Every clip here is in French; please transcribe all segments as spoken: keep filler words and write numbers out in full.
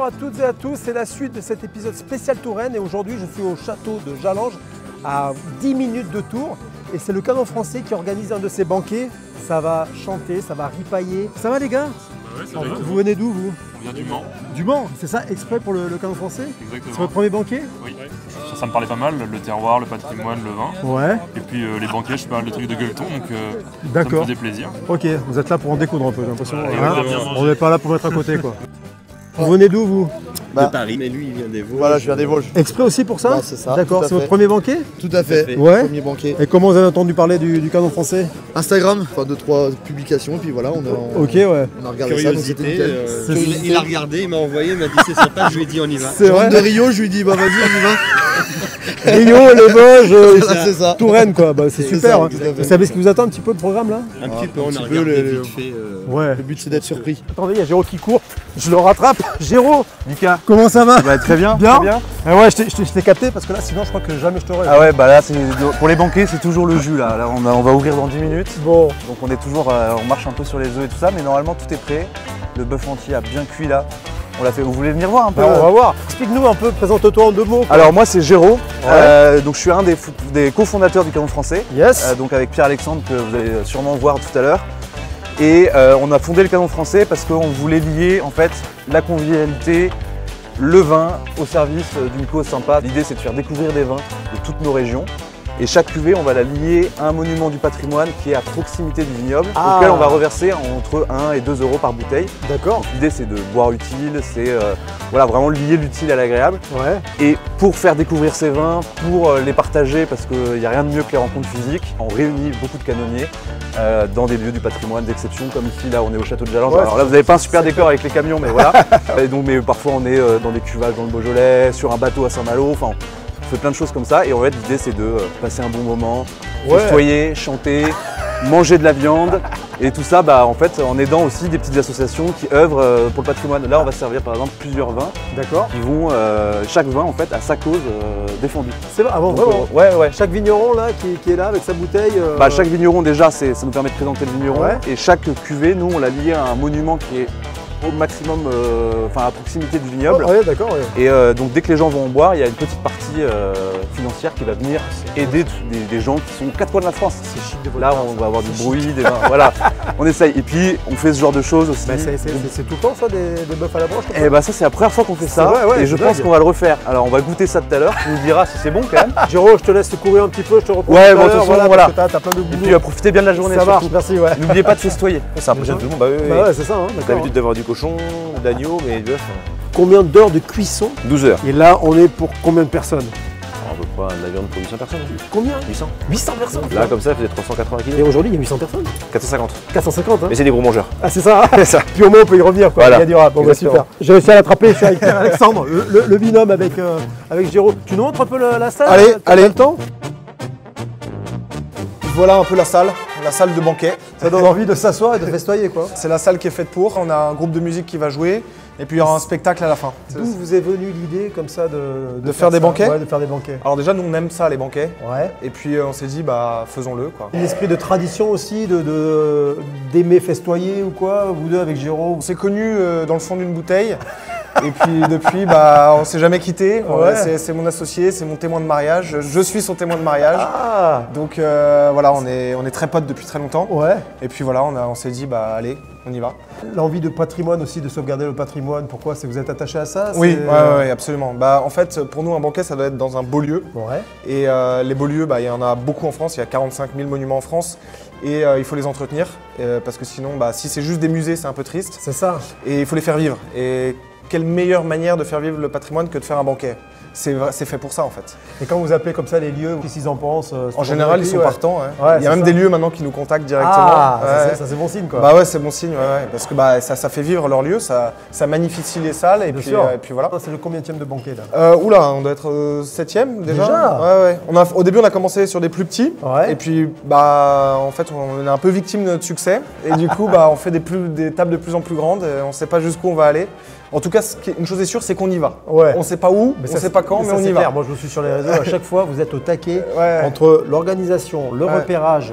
à toutes et à tous, c'est la suite de cet épisode spécial Touraine et aujourd'hui je suis au château de Jalange à dix minutes de Tours et c'est le Canon Français qui organise un de ces banquets. Ça va chanter, ça va ripailler. Ça va les gars? Bah ouais, ça Alors, va. vous venez d'où vous? On vient du Mans. Du Mans, c'est ça, exprès pour le, le Canon Français? Exactement. C'est votre premier banquet? Oui. Ça, ça me parlait pas mal, le terroir, le patrimoine, le vin. Ouais. Et puis euh, les banquets, je fais pas mal de trucs de gueuleton, donc euh, ça me D'accord. faisait plaisir. Ok, vous êtes là pour en découdre un peu, j'ai l'impression. Ouais, hein, on a bien mangé. on n'est pas là pour mettre à côté quoi. Vous venez d'où vous? Bah, de Paris, mais lui il vient des Vosges. Voilà, je viens des Vosges. Exprès aussi pour ça? Bah, c'est ça, D'accord, tout à c'est votre fait. premier banquet? Tout à fait. Ouais. Premier banquet. Et comment vous avez entendu parler du, du Canon Français? Instagram, enfin deux trois publications, puis voilà, on a, on, Ok, ouais. on a regardé ça, donc c'était Curiosité, nickel. euh, C'est- il, il a regardé, il m'a envoyé, il m'a dit c'est sympa, je lui ai dit on y va. C'est Je rentre vrai. de Rio, je lui dis bah vas-y, on y va. Rio, les Vosges, euh, Voilà, c'est ça. Touraine quoi, bah, c'est C'est super. ça, hein. tout à fait. Vous savez ce qui vous attend un petit peu le programme là? Un Ah, petit peu, un on petit a peu, regardé les- vite fait. euh, Ouais. Le but c'est d'être surpris. Attendez, il y a Géraud qui court, je le rattrape. Géraud, Nika, comment ça va? bah, très bien, Bien. très bien. Ah ouais, je t'ai- je t'ai je t'ai capté parce que là sinon je crois que jamais je t'aurais. Ah ouais, bah là, c'est pour les banquets, c'est toujours le jus là. Là, on, a- on va ouvrir dans dix minutes. Bon, Donc on est toujours, euh, on marche un peu sur les œufs et tout ça, mais normalement tout est prêt. Le bœuf entier a bien cuit là. On l'a fait. Vous voulez venir voir un peu? bah, on va voir. Explique-nous un peu, présente-toi en deux mots. quoi. Alors moi c'est Géraud, euh, donc je suis un des, fo- des cofondateurs du Canon Français, Yes. euh, donc avec Pierre-Alexandre que vous allez sûrement voir tout à l'heure. Et euh, on a fondé le Canon Français parce qu'on voulait lier en fait la convivialité, le vin au service euh, d'une cause sympa. L'idée c'est de faire découvrir des vins de toutes nos régions. Et chaque cuvée, on va la lier à un monument du patrimoine qui est à proximité du vignoble, Ah. auquel on va reverser entre un et deux euros par bouteille. D'accord. Donc l'idée c'est de boire utile, c'est euh, voilà, vraiment lier l'utile à l'agréable. Ouais. Et pour faire découvrir ces vins, pour euh, les partager, parce qu'il n'y a rien de mieux que les rencontres physiques, on réunit beaucoup de canonniers euh, dans des lieux du patrimoine d'exception, comme ici, là on est au château de Jalange. Ouais, Alors là vous n'avez pas un super décor avec les camions, mais voilà. Et donc, mais parfois on est euh, dans des cuvages dans le Beaujolais, sur un bateau à Saint-Malo, enfin on fait plein de choses comme ça. Et en fait l'idée c'est de euh, passer un bon moment, Ouais. festoyer, chanter, manger de la viande. Et tout ça bah, en fait, en aidant aussi des petites associations qui œuvrent euh, pour le patrimoine. Là on va servir par exemple plusieurs vins. D'accord. Qui vont, euh, chaque vin en fait a sa cause euh, défendue. C'est vrai, avant Donc, vraiment. euh, ouais ouais. Chaque vigneron là qui, qui est là avec sa bouteille. euh, Bah, chaque vigneron déjà c'est- ça nous permet de présenter le vigneron Ouais. et chaque cuvée nous on l'a lié à un monument qui est au maximum, euh, enfin à proximité du vignoble. Oh, ouais, d'accord. Ouais. Et euh, donc dès que les gens vont en boire, il y a une petite partie euh, financière qui va venir aider t- des, des gens qui sont aux quatre coins de la France. C'est chic de votre Là part, on ça. va avoir du C'est bruit, des vins, voilà, on essaye. Et puis on fait ce genre de choses aussi. Bah, c'est c'est- c'est- c'est tout le temps ça des, des bœufs à la broche comme ça? Et bah ça c'est la première fois qu'on fait ça vrai, ouais, et je c'est pense dingue. qu'on va le refaire. Alors on va goûter ça tout à l'heure, tu nous diras si c'est bon quand même. Géraud, je te laisse courir un petit peu, je te reprends. Ouais, tout à bon, de l'heure, toute façon, voilà, voilà. parce que t'as- t'as plein de Et boulot. puis euh, profitez bien de la journée. Ça marche, surtout. merci, ouais. N'oubliez pas de festoyer. Ça impressionne tout le monde, bah oui, oui. Bah ouais, c'est ça, hein, J'ai d'accord. l'habitude d'avoir du cochon, d'agneau, mais du bœuf. Combien d'heures de cuisson? douze heures. Et là, on est pour combien de personnes? On peut pas de la viande pour huit cents personnes. Combien? huit cents. huit cents personnes. Là, comme ça, ça faisait trois cent quatre-vingts Et kilos. aujourd'hui, il y a huit cents personnes? quatre cent cinquante. quatre cent cinquante, hein? Mais c'est des gros mangeurs. Ah, c'est ça, hein? C'est ça. Puis au moins, on peut y revenir, quoi. Voilà. Il y a du rap. Bon, bah, Exactement. super. J'ai réussi à l'attraper, je suis avec Alexandre, le, le- le binôme avec, euh, avec Géraud. Tu nous montres un peu la, la salle? Allez, T'as allez. le temps? Voilà un peu la salle, la salle de banquet. Ça donne envie de s'asseoir et de festoyer, quoi. C'est la salle qui est faite pour. On a un groupe de musique qui va jouer et puis il y aura un spectacle à la fin. D'où vous est venue l'idée, comme ça, de, De faire des ça? banquets? Ouais, de faire des banquets. Alors déjà nous on aime ça les banquets. Ouais. Et puis euh, on s'est dit bah faisons-le quoi. Un esprit de tradition aussi, de de- d'aimer festoyer ou quoi, vous deux avec Géraud? On s'est connus euh, dans le fond d'une bouteille. Et puis depuis, bah, on s'est jamais quitté. Ouais. C'est c'est mon associé, c'est mon témoin de mariage. Je suis son témoin de mariage. Ah. Donc euh, voilà, on est, on est très potes depuis très longtemps. Ouais. Et puis voilà, on, a- on s'est dit, bah allez, on y va. L'envie de patrimoine aussi, de sauvegarder le patrimoine, pourquoi? C'est vous êtes attaché à ça? Oui, C'est- ouais, ouais, ouais, absolument. Bah, en fait, pour nous, un banquet, ça doit être dans un beau lieu. Ouais. Et euh, les beaux lieux, bah, il y en a beaucoup en France. Il y a quarante-cinq mille monuments en France. Et euh, il faut les entretenir. euh, parce que sinon, bah, si c'est juste des musées, c'est un peu triste. C'est ça. Et il faut les faire vivre. Et quelle meilleure manière de faire vivre le patrimoine que de faire un banquet? C'est vrai- c'est fait pour ça en fait. Et quand vous appelez comme ça les lieux, qu'est-ce qu'ils en pensent? euh, En général, ils sont ouais. partants. ouais. Ouais, Il y a c'est même ça. des lieux maintenant qui nous contactent directement. Ah, ça, Ouais. c'est- ça c'est bon signe quoi. Bah ouais, c'est bon signe, ouais, ouais, parce que bah, ça, ça fait vivre leur lieu, ça, ça magnifie les salles et Bien puis, sûr. euh, et puis voilà. C'est le combienième de banquet là? Euh, oula, on doit être euh, septième déjà. Déjà Ouais, ouais. On a, au début, on a commencé sur des plus petits. Ouais. Et puis, bah, en fait, on est un peu victime de notre succès. Et du coup, bah, on fait des, plus, des tables de plus en plus grandes. Et on ne sait pas jusqu'où on va aller. En tout cas, ce qui est- une chose est sûre, c'est qu'on y va. Ouais. On ne sait pas où, Mais on ça, ne sait pas quand, mais, ça, on c'est y clair. va. Moi je vous suis sur les réseaux, à chaque fois vous êtes au taquet Ouais. entre l'organisation, le Ouais. repérage,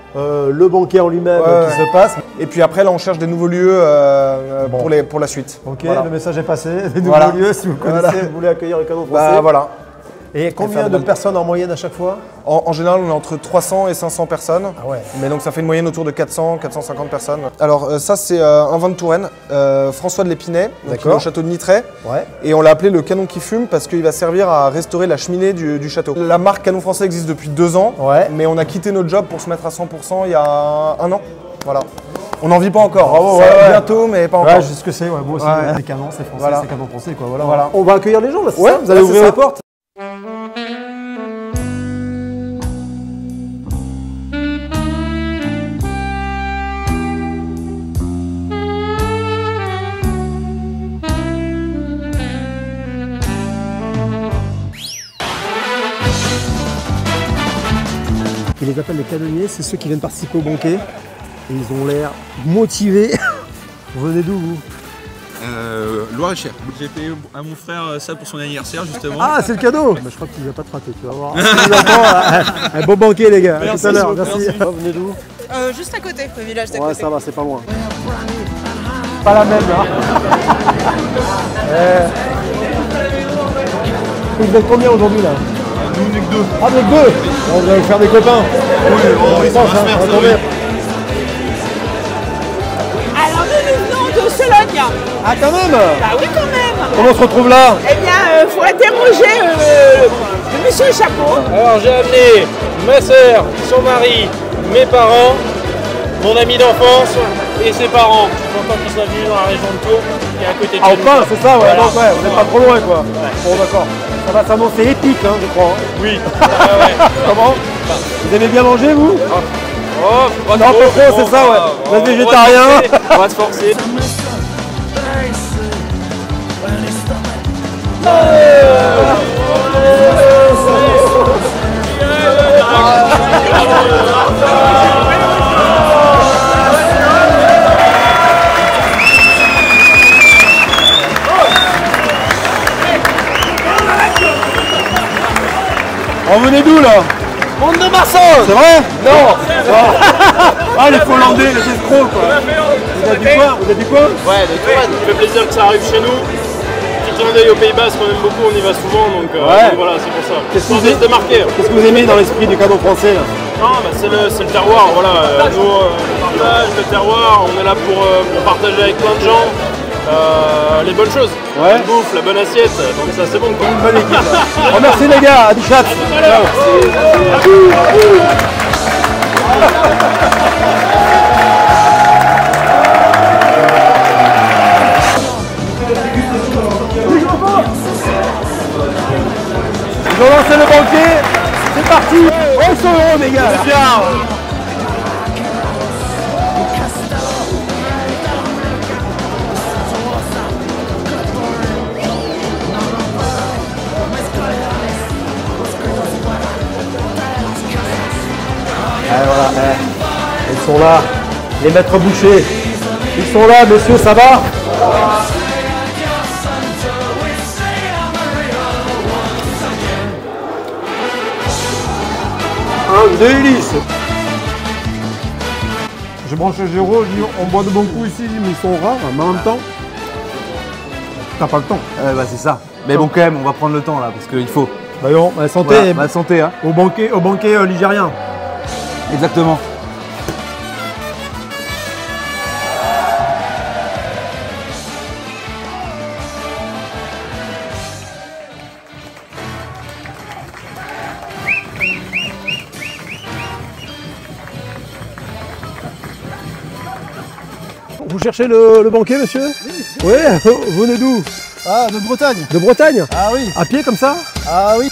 euh, le banquet en lui-même Ouais, qui ouais. se passe. Et puis après, là, on cherche des nouveaux lieux euh, Bon. pour, les, pour la suite. Ok, Voilà. le message est passé. Des nouveaux Voilà. lieux, si vous connaissez, Voilà. vous voulez accueillir le canon français. Bah voilà. Et combien faire de de- personnes en moyenne à chaque fois? En, en général, on est entre trois cents et cinq cents personnes. Ah ouais. Mais donc ça fait une moyenne autour de quatre cents, quatre cent cinquante personnes. Alors euh, ça c'est euh, un vin de Touraine, euh, François de l'Épinay, donc il est D'accord. au château de Nitray. Ouais. Et on l'a appelé le canon qui fume parce qu'il va servir à restaurer la cheminée du, du château. La marque Canon Français existe depuis deux ans, Ouais. mais on a quitté notre job pour se mettre à cent pour cent il y a un an. Voilà. On n'en vit pas encore. Bravo, Ça ouais, va ouais. bientôt, mais pas encore. Ouais, je sais ce que c'est, ouais, moi aussi. Ouais. C'est canon, c'est français, Voilà. c'est canon français, quoi. Voilà. Voilà. On va accueillir les gens, là, c'est Ouais, ça? Vous allez ouais, ouvrir c'est les ça. portes? Ils les appellent les canonniers, c'est ceux qui viennent participer au banquet. Et ils ont l'air motivés. Vous venez d'où, vous? Euh, Loire-et-Cher. J'ai payé à mon frère ça pour son anniversaire justement. Ah, c'est le cadeau. Bah, je crois qu'il va pas te rater, tu vas voir. Un beau banquet, les gars. À Merci, tout à l'heure, merci. merci. Vous venez d'où? Euh, juste à côté, le village d'à Ouais, côté. ça va, c'est pas loin. Pas la même, là. euh... Vous êtes combien aujourd'hui, là? Nous, on est que deux. Ah, vous êtes deux. Bon, vous allez faire des copains. Oui, on Oui, va se hein, faire on va ça, tomber. oui. Alors nous, nous venons de Sologne. Ah, quand même. Bah oui, quand même. Comment on se retrouve là? Eh bien, il faut interroger euh, le monsieur Chapeau. Alors j'ai amené ma sœur, son mari, mes parents, mon ami d'enfance et ses parents. Je suis content qu'ils soient venus dans la région de Tours, qui est à côté de Ah, chez au nous. pain, c'est ça, ouais. Voilà. Donc, ouais, vous n'êtes pas trop loin, quoi. Bon, d'accord. Ça va s'annoncer épique, hein, je crois. hein. Oui. Ah ouais. Comment? Vous aimez bien manger, vous? Oh, pas Non, trop, pas trop, bon, c'est ça, ouais. on Vous va- êtes on va végétarien. se forcer, On va se forcer. On venait d'où, là? Monde de Marsan. C'est vrai? Non. Ah, les Hollandais, les escrocs, quoi. Vous êtes du coin? Vous êtes du coin? Ouais, de Touraine. Ça fait plaisir que ça arrive chez nous. Petit clin d'œil au Pays Basque, on aime beaucoup, on y va souvent, donc, euh, Ouais. donc voilà, c'est pour ça. Qu'est-ce que On vous veut se aimez démarquer. Qu'est-ce que vous aimez dans l'esprit du canon français, là? Non, bah c'est le, c'est le terroir, voilà. Euh, nous, euh, on partage le terroir, on est là pour, euh, pour partager avec plein de gens euh, les bonnes choses. Ouais. La bouffe, la bonne assiette, donc ça c'est bon quoi. Une bonne équipe. là. Oh, merci, les gars. À Bichat. Ils ont lancé le banquet, c'est parti. Oh, ils sont heureux, mes gars. Là. Eh, voilà, eh. Ils sont là, les maîtres bouchers. Ils sont là, messieurs, ça va? Un, deux hélices. Je branche Géraud, je dis on boit de bons coups ici, mais ils sont rares, mais en même temps, t'as pas le temps. Euh, bah, c'est ça. Mais bon, quand même, on va prendre le temps là, parce qu'il faut. Voyons, bah, santé, Voilà, bah, santé, hein. au banquet, au banquet euh, ligérien. Exactement. Vous cherchez le, le banquet, monsieur? Oui. Vous venez d'où? Ah, de Bretagne. De Bretagne? Ah oui. À pied comme ça? Ah oui.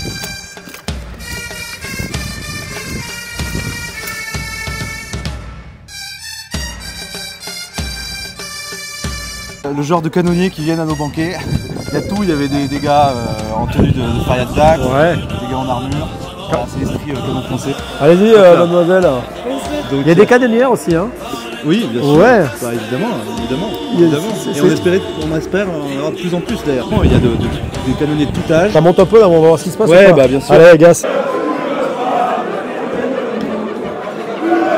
Le genre de canonniers qui viennent à nos banquets. Il y a tout, il y avait des, des gars euh, en tenue de, de Fire Jack, Ouais. des gars en armure. Voilà, c'est l'esprit euh, canon français. Allez-y, euh, mademoiselle. Donc, Il y a des canonnières aussi, hein? Oui, bien sûr. Ouais. Bah, évidemment, évidemment. Il y a- évidemment. c'est- Et c'est- on, espérait, on espère en avoir de plus en plus d'ailleurs. Il y a de- de- des canonniers de tout âge. Ça monte un peu là, on va voir ce qui se passe. Ouais, ou pas bah, bien sûr. Allez, gaz.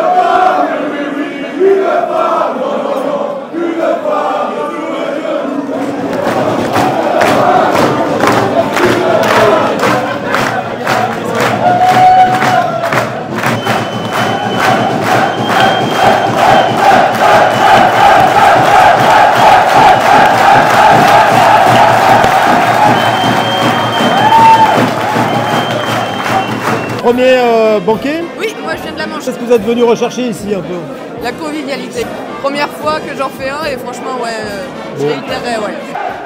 premier euh, banquet? Oui, moi je viens de la Manche. Qu'est-ce que vous êtes venu rechercher ici un peu? La convivialité. Première fois que j'en fais un et franchement, ouais, euh, je réitérerais, ouais.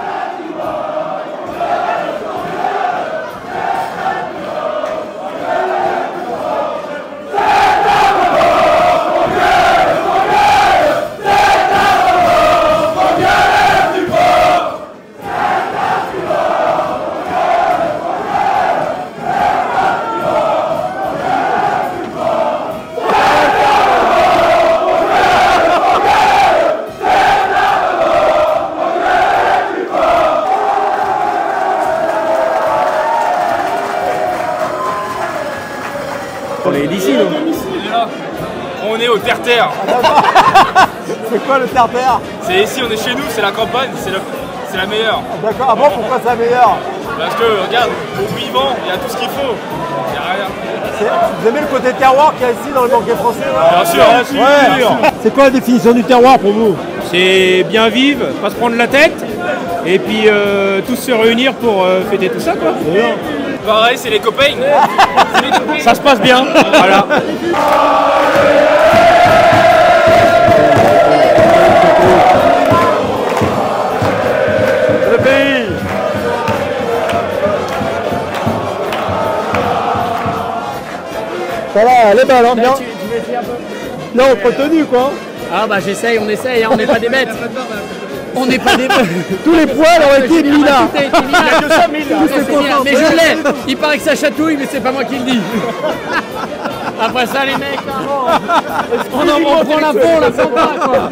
On est d'ici, non? On est au terre-terre. C'est quoi le terre-terre? C'est ici, on est chez nous, c'est la campagne, c'est la, c'est la meilleure. D'accord, ah bon, pourquoi c'est la meilleure? Parce que, regarde, au vivant, il y a tout ce qu'il faut. Il y a rien. Vous aimez le côté terroir qu'il y a ici dans le banquet français? Bien sûr, ouais. Sûr. C'est quoi la définition du terroir pour vous? C'est bien vivre, pas se prendre la tête, et puis euh, tous se réunir pour euh, fêter tout ça, quoi. Pareil, c'est les copains. Ça se passe bien, voilà. Le pays. Ça va, elle est belle, hein, bien. Tu, tu veux essayer un peu? Non, entretenu quoi. Ah bah j'essaye, on essaye, hein, on n'est pas des bêtes. On n'est pas des bêtes. Tous les poils ont été mis là. Tout a été mis là. Il y a que ça mis là. Mais je l'ai. Il paraît que ça chatouille, mais c'est pas moi qui le dis. Après ça les mecs, on en on prend la peau, on la prend pas quoi.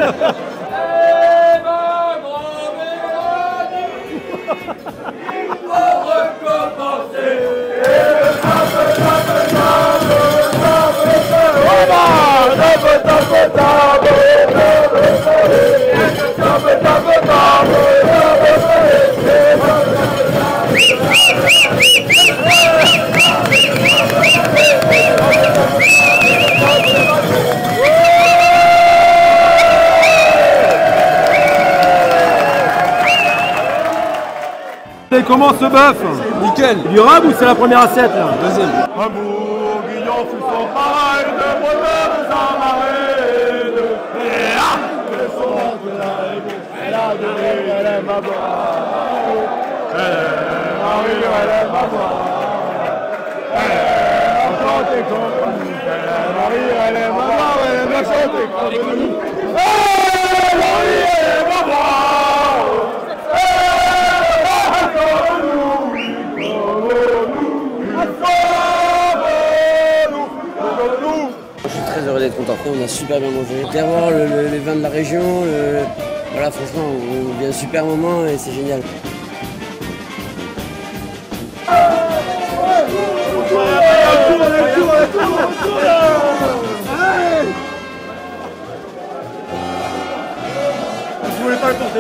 Et comment ce bœuf? Nickel. Durable ou c'est la première assiette là? Deuxième. Un bourguignon sous son pareil de bonheur sans marraine. Et ah, le son de la réponse, elle a donné, elle aime à boire. Elle aime à rire, elle aime à boire. Elle aime à chanter comme nous. Elle aime à rire, elle aime à boire, elle aime à chanter comme nous. Elle aime à rire, elle aime à boire. Je suis très heureux d'être content. On a super bien mangé. Le terroir, le, le, les vins de la région, le... voilà, franchement, on vit un super moment et c'est génial. Je voulais pas le porter.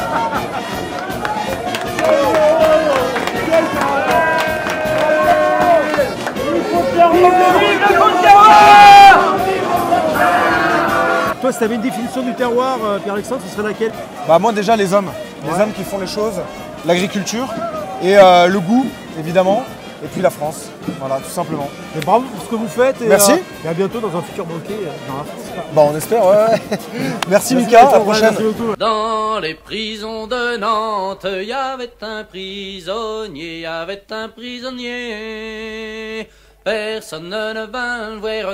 Toi, si tu avais une définition du terroir, euh, Pierre-Alexandre, ce serait laquelle? Bah moi déjà les hommes, les Ouais. hommes qui font les choses, l'agriculture et euh, le goût évidemment, et puis la France, voilà tout simplement. Et bravo pour ce que vous faites et, Merci. euh, et à bientôt dans un futur banquet euh, dans la France. Bah on espère, ouais. ouais. Merci, Merci Mika, à la beaucoup, prochaine. merci beaucoup. Dans les prisons de Nantes, il y avait un prisonnier, il y avait un prisonnier. Personne ne vint le voir,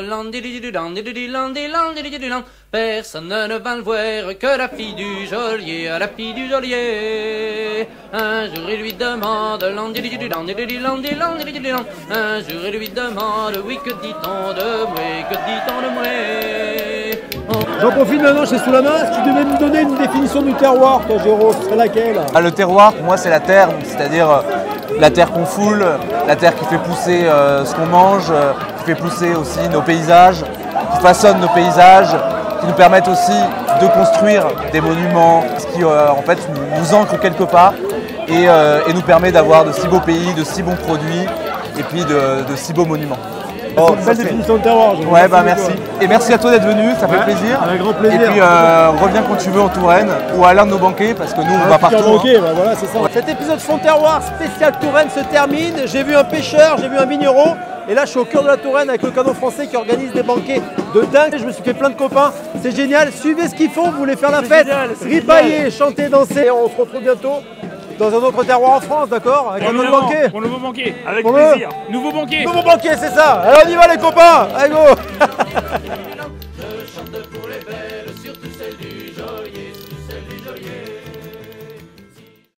personne ne vint le voir que la fille du geôlier, la fille du geôlier. Un jour il lui demande, un jour il lui demande, oui que dit-on de moi, que dit-on de moi. J'en profite maintenant, j'ai sous la main. Si tu devais me donner une définition du terroir, toi Géraud, ce serait laquelle? Ah, le terroir, pour moi, c'est la terre, c'est-à-dire euh, la terre qu'on foule, la terre qui fait pousser euh, ce qu'on mange, euh, qui fait pousser aussi nos paysages, qui façonne nos paysages, qui nous permettent aussi de construire des monuments, ce qui euh, en fait nous, nous ancre quelque part et, euh, et nous permet d'avoir de si beaux pays, de si bons produits et puis de, de si beaux monuments. Oh, c'est une belle définition de terroir. Ouais, bah merci. Et merci à toi d'être venu, ça fait ouais, plaisir. Avec grand plaisir. Et puis euh, reviens quand tu veux en Touraine ou à l'un de nos banquets parce que nous on ah, va partout. Banquet, hein. Bah voilà, c'est ça. Cet épisode Fond Terroir spécial Touraine se termine. J'ai vu un pêcheur, j'ai vu un vigneron. Et là, je suis au cœur de la Touraine avec le Canon Français qui organise des banquets de dingue. Je me suis fait plein de copains. C'est génial. Suivez ce qu'ils font. Vous voulez faire la fête, ripailler, chanter, danser. On se retrouve bientôt dans un autre terroir en France, d'accord? Avec un autre banquet. Pour le nouveau banquet, avec Pour plaisir. Le... Nouveau banquet. Nouveau banquet, c'est ça. Alors on y va les copains. Allez go.